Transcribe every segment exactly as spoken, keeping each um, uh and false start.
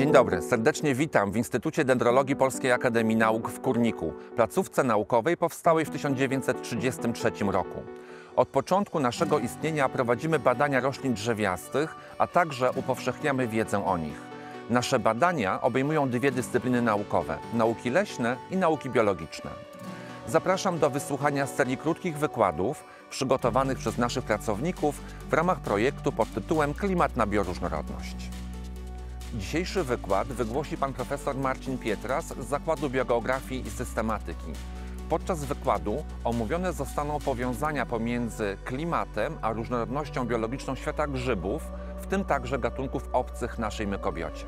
Dzień dobry, serdecznie witam w Instytucie Dendrologii Polskiej Akademii Nauk w Kurniku, placówce naukowej powstałej w tysiąc dziewięćset trzydziestym trzecim roku. Od początku naszego istnienia prowadzimy badania roślin drzewiastych, a także upowszechniamy wiedzę o nich. Nasze badania obejmują dwie dyscypliny naukowe – nauki leśne i nauki biologiczne. Zapraszam do wysłuchania serii krótkich wykładów przygotowanych przez naszych pracowników w ramach projektu pod tytułem Klimat na bioróżnorodność. Dzisiejszy wykład wygłosi pan profesor Marcin Pietras z Zakładu Biogeografii i Systematyki. Podczas wykładu omówione zostaną powiązania pomiędzy klimatem a różnorodnością biologiczną świata grzybów, w tym także gatunków obcych naszej mykobiocie.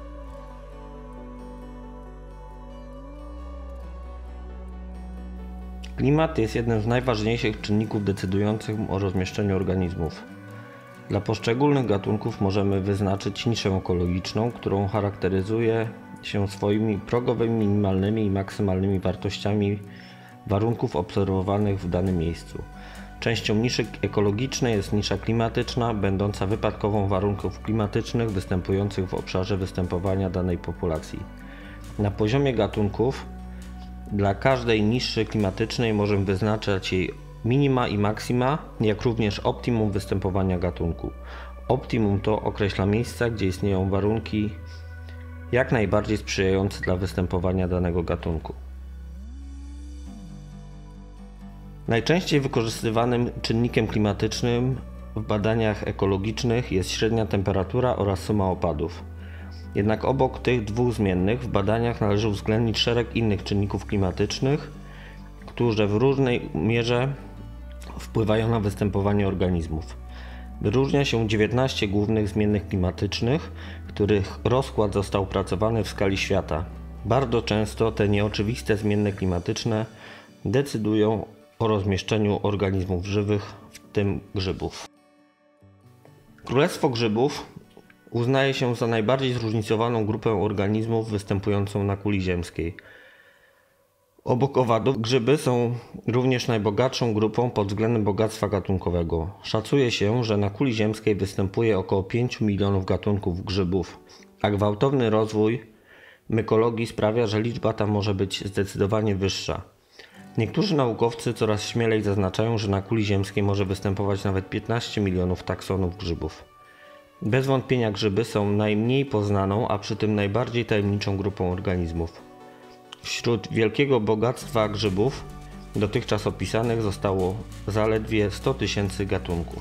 Klimat jest jednym z najważniejszych czynników decydujących o rozmieszczeniu organizmów. Dla poszczególnych gatunków możemy wyznaczyć niszę ekologiczną, którą charakteryzuje się swoimi progowymi, minimalnymi i maksymalnymi wartościami warunków obserwowanych w danym miejscu. Częścią niszy ekologicznej jest nisza klimatyczna, będąca wypadkową warunków klimatycznych występujących w obszarze występowania danej populacji. Na poziomie gatunków dla każdej niszy klimatycznej możemy wyznaczać jej minima i maksima, jak również optimum występowania gatunku. Optimum to określa miejsca, gdzie istnieją warunki jak najbardziej sprzyjające dla występowania danego gatunku. Najczęściej wykorzystywanym czynnikiem klimatycznym w badaniach ekologicznych jest średnia temperatura oraz suma opadów. Jednak obok tych dwóch zmiennych w badaniach należy uwzględnić szereg innych czynników klimatycznych, które w różnej mierze wpływają na występowanie organizmów. Wyróżnia się dziewiętnaście głównych zmiennych klimatycznych, których rozkład został opracowany w skali świata. Bardzo często te nieoczywiste zmienne klimatyczne decydują o rozmieszczeniu organizmów żywych, w tym grzybów. Królestwo grzybów uznaje się za najbardziej zróżnicowaną grupę organizmów występującą na kuli ziemskiej. Obok owadów grzyby są również najbogatszą grupą pod względem bogactwa gatunkowego. Szacuje się, że na kuli ziemskiej występuje około pięć milionów gatunków grzybów, a gwałtowny rozwój mykologii sprawia, że liczba ta może być zdecydowanie wyższa. Niektórzy naukowcy coraz śmielej zaznaczają, że na kuli ziemskiej może występować nawet piętnaście milionów taksonów grzybów. Bez wątpienia grzyby są najmniej poznaną, a przy tym najbardziej tajemniczą grupą organizmów. Wśród wielkiego bogactwa grzybów dotychczas opisanych zostało zaledwie sto tysięcy gatunków.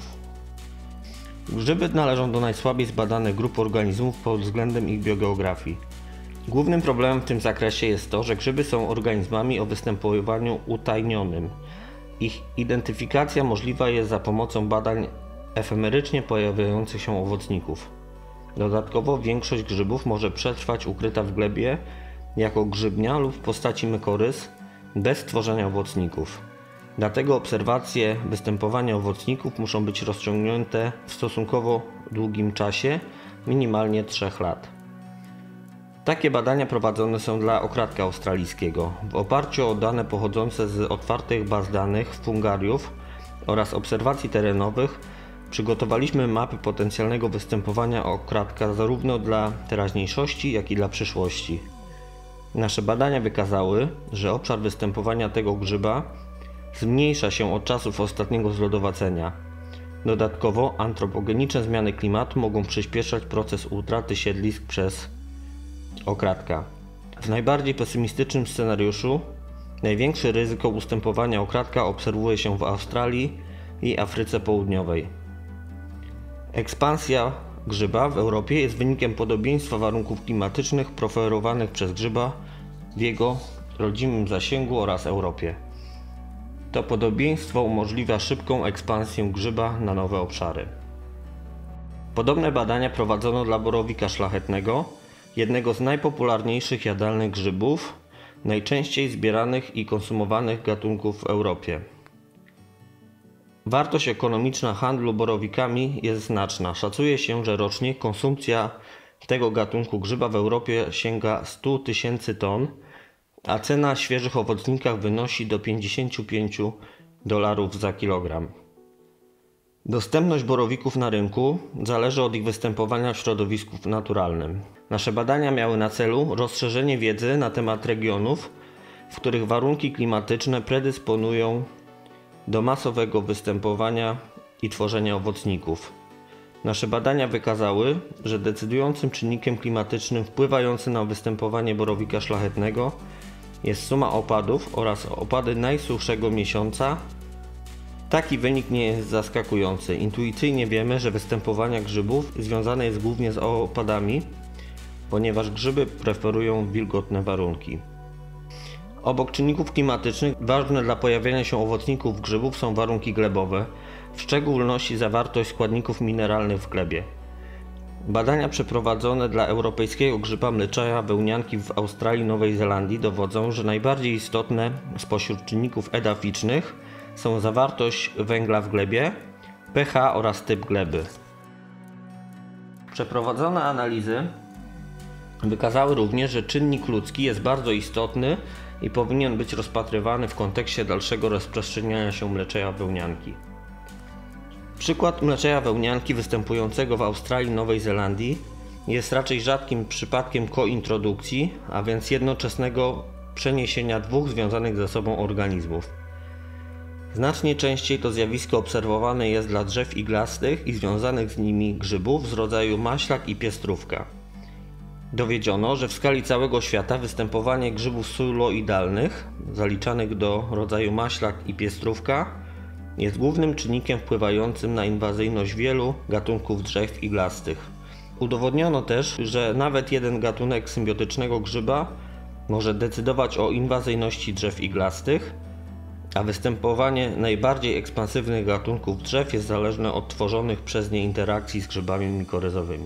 Grzyby należą do najsłabiej zbadanych grup organizmów pod względem ich biogeografii. Głównym problemem w tym zakresie jest to, że grzyby są organizmami o występowaniu utajnionym. Ich identyfikacja możliwa jest za pomocą badań efemerycznie pojawiających się owocników. Dodatkowo większość grzybów może przetrwać ukryta w glebie jako grzybnia lub w postaci mykorys bez tworzenia owocników. Dlatego obserwacje występowania owocników muszą być rozciągnięte w stosunkowo długim czasie, minimalnie trzech lat. Takie badania prowadzone są dla okradka australijskiego. W oparciu o dane pochodzące z otwartych baz danych fungariów oraz obserwacji terenowych przygotowaliśmy mapy potencjalnego występowania okradka zarówno dla teraźniejszości, jak i dla przyszłości. Nasze badania wykazały, że obszar występowania tego grzyba zmniejsza się od czasów ostatniego zlodowacenia. Dodatkowo antropogeniczne zmiany klimatu mogą przyspieszać proces utraty siedlisk przez okradka. W najbardziej pesymistycznym scenariuszu największe ryzyko ustępowania okradka obserwuje się w Australii i Afryce Południowej. Ekspansja grzyba w Europie jest wynikiem podobieństwa warunków klimatycznych preferowanych przez grzyba w jego rodzimym zasięgu oraz Europie. To podobieństwo umożliwia szybką ekspansję grzyba na nowe obszary. Podobne badania prowadzono dla borowika szlachetnego, jednego z najpopularniejszych jadalnych grzybów, najczęściej zbieranych i konsumowanych gatunków w Europie. Wartość ekonomiczna handlu borowikami jest znaczna. Szacuje się, że rocznie konsumpcja tego gatunku grzyba w Europie sięga stu tysięcy ton, a cena świeżych owocnikach wynosi do pięćdziesięciu pięciu dolarów za kilogram. Dostępność borowików na rynku zależy od ich występowania w środowisku naturalnym. Nasze badania miały na celu rozszerzenie wiedzy na temat regionów, w których warunki klimatyczne predysponują do masowego występowania i tworzenia owocników. Nasze badania wykazały, że decydującym czynnikiem klimatycznym wpływającym na występowanie borowika szlachetnego jest suma opadów oraz opady najsuchszego miesiąca. Taki wynik nie jest zaskakujący. Intuicyjnie wiemy, że występowanie grzybów związane jest głównie z opadami, ponieważ grzyby preferują wilgotne warunki. Obok czynników klimatycznych ważne dla pojawiania się owocników grzybów są warunki glebowe, w szczególności zawartość składników mineralnych w glebie. Badania przeprowadzone dla europejskiego grzyba mleczaja wełnianki w Australii i Nowej Zelandii dowodzą, że najbardziej istotne spośród czynników edaficznych są zawartość węgla w glebie, pH oraz typ gleby. Przeprowadzone analizy wykazały również, że czynnik ludzki jest bardzo istotny i powinien być rozpatrywany w kontekście dalszego rozprzestrzeniania się mleczeja wełnianki. Przykład mleczeja wełnianki występującego w Australii i Nowej Zelandii jest raczej rzadkim przypadkiem kointrodukcji, a więc jednoczesnego przeniesienia dwóch związanych ze sobą organizmów. Znacznie częściej to zjawisko obserwowane jest dla drzew iglastych i związanych z nimi grzybów z rodzaju maślak i piestrówka. Dowiedziono, że w skali całego świata występowanie grzybów suloidalnych, zaliczanych do rodzaju maślak i piestrówka, jest głównym czynnikiem wpływającym na inwazyjność wielu gatunków drzew iglastych. Udowodniono też, że nawet jeden gatunek symbiotycznego grzyba może decydować o inwazyjności drzew iglastych, a występowanie najbardziej ekspansywnych gatunków drzew jest zależne od tworzonych przez nie interakcji z grzybami mikoryzowymi.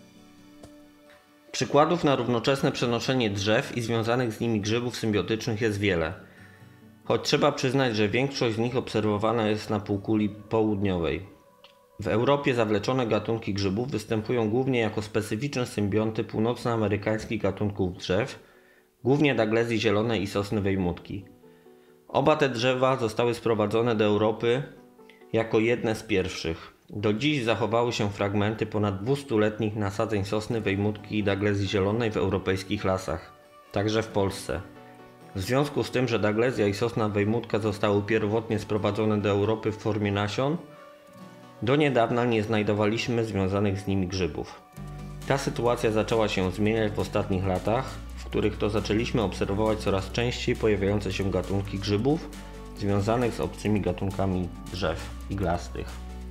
Przykładów na równoczesne przenoszenie drzew i związanych z nimi grzybów symbiotycznych jest wiele, choć trzeba przyznać, że większość z nich obserwowana jest na półkuli południowej. W Europie zawleczone gatunki grzybów występują głównie jako specyficzne symbionty północnoamerykańskich gatunków drzew, głównie Daglezji zielonej i sosny wejmutki. Oba te drzewa zostały sprowadzone do Europy jako jedne z pierwszych. Do dziś zachowały się fragmenty ponad dwustuletnich nasadzeń sosny wejmutki i Daglezji zielonej w europejskich lasach, także w Polsce. W związku z tym, że Daglezja i sosna wejmutka zostały pierwotnie sprowadzone do Europy w formie nasion, do niedawna nie znajdowaliśmy związanych z nimi grzybów. Ta sytuacja zaczęła się zmieniać w ostatnich latach, w których to zaczęliśmy obserwować coraz częściej pojawiające się gatunki grzybów związanych z obcymi gatunkami drzew iglastych.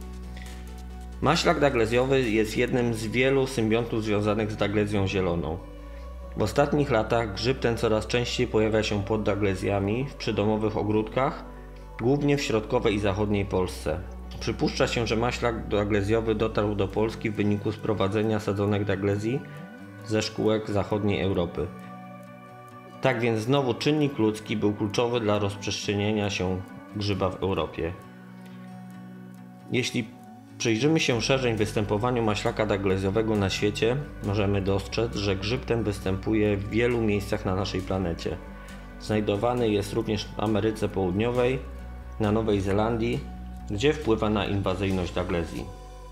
Maślak daglezjowy jest jednym z wielu symbiontów związanych z Daglezją zieloną. W ostatnich latach grzyb ten coraz częściej pojawia się pod daglezjami w przydomowych ogródkach, głównie w środkowej i zachodniej Polsce. Przypuszcza się, że maślak daglezjowy dotarł do Polski w wyniku sprowadzenia sadzonek daglezji ze szkółek zachodniej Europy. Tak więc znowu czynnik ludzki był kluczowy dla rozprzestrzenienia się grzyba w Europie. Jeśli przyjrzymy się szerzej występowaniu maślaka daglezjowego na świecie, możemy dostrzec, że grzyb ten występuje w wielu miejscach na naszej planecie. Znajdowany jest również w Ameryce Południowej, na Nowej Zelandii, gdzie wpływa na inwazyjność daglezji.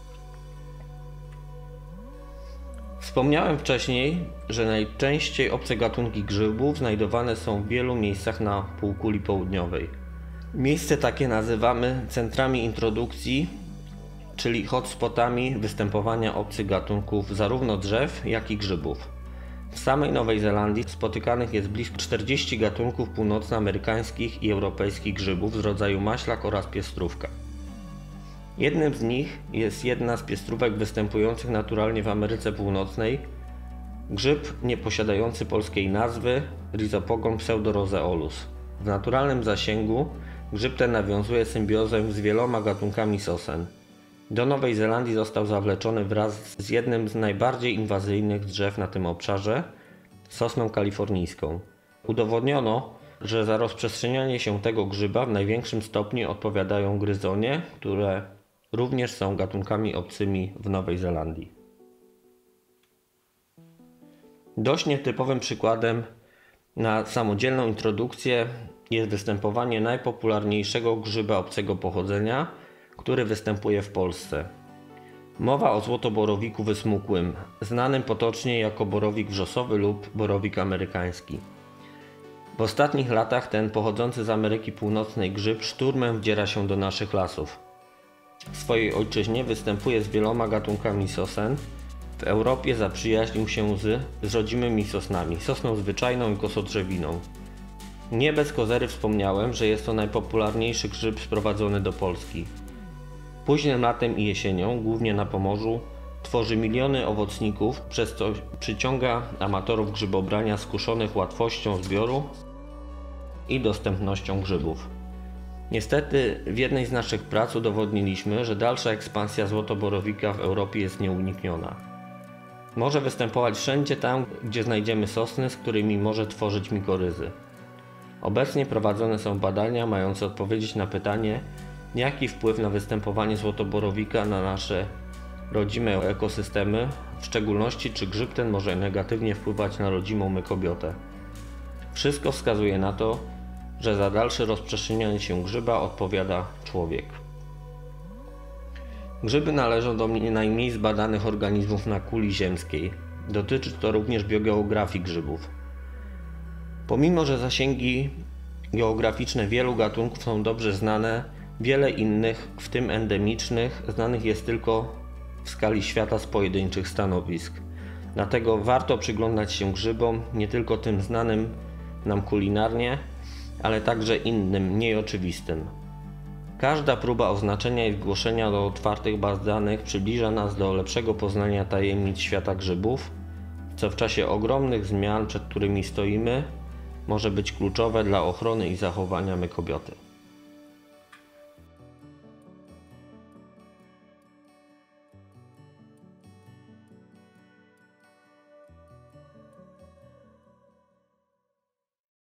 Wspomniałem wcześniej, że najczęściej obce gatunki grzybów znajdowane są w wielu miejscach na półkuli południowej. Miejsce takie nazywamy centrami introdukcji, czyli hotspotami występowania obcych gatunków zarówno drzew, jak i grzybów. W samej Nowej Zelandii spotykanych jest blisko czterdziestu gatunków północnoamerykańskich i europejskich grzybów z rodzaju maślak oraz piestrówka. Jednym z nich jest jedna z piestrówek występujących naturalnie w Ameryce Północnej, grzyb nieposiadający polskiej nazwy Rhizopogon pseudoroseolus. W naturalnym zasięgu grzyb ten nawiązuje symbiozę z wieloma gatunkami sosen. Do Nowej Zelandii został zawleczony wraz z jednym z najbardziej inwazyjnych drzew na tym obszarze, sosną kalifornijską. Udowodniono, że za rozprzestrzenianie się tego grzyba w największym stopniu odpowiadają gryzonie, które również są gatunkami obcymi w Nowej Zelandii. Dość nietypowym przykładem na samodzielną introdukcję jest występowanie najpopularniejszego grzyba obcego pochodzenia, który występuje w Polsce. Mowa o złotoborowiku wysmukłym, znanym potocznie jako borowik wrzosowy lub borowik amerykański. W ostatnich latach ten pochodzący z Ameryki Północnej grzyb szturmem wdziera się do naszych lasów. W swojej ojczyźnie występuje z wieloma gatunkami sosen. W Europie zaprzyjaźnił się z, z rodzimymi sosnami, sosną zwyczajną i kosodrzewiną. Nie bez kozery wspomniałem, że jest to najpopularniejszy grzyb sprowadzony do Polski. Późnym latem i jesienią, głównie na Pomorzu, tworzy miliony owocników, przez co przyciąga amatorów grzybobrania skuszonych łatwością zbioru i dostępnością grzybów. Niestety w jednej z naszych prac udowodniliśmy, że dalsza ekspansja złotoborowika w Europie jest nieunikniona. Może występować wszędzie tam, gdzie znajdziemy sosny, z którymi może tworzyć mikoryzy. Obecnie prowadzone są badania mające odpowiedzieć na pytanie, jaki wpływ na występowanie złotoborowika na nasze rodzime ekosystemy, w szczególności czy grzyb ten może negatywnie wpływać na rodzimą mykobiotę. Wszystko wskazuje na to, że za dalsze rozprzestrzenianie się grzyba odpowiada człowiek. Grzyby należą do najmniej zbadanych organizmów na kuli ziemskiej. Dotyczy to również biogeografii grzybów. Pomimo że zasięgi geograficzne wielu gatunków są dobrze znane, wiele innych, w tym endemicznych, znanych jest tylko w skali świata z pojedynczych stanowisk. Dlatego warto przyglądać się grzybom, nie tylko tym znanym nam kulinarnie, ale także innym, mniej oczywistym. Każda próba oznaczenia i zgłoszenia do otwartych baz danych przybliża nas do lepszego poznania tajemnic świata grzybów, co w czasie ogromnych zmian, przed którymi stoimy, może być kluczowe dla ochrony i zachowania mykobioty.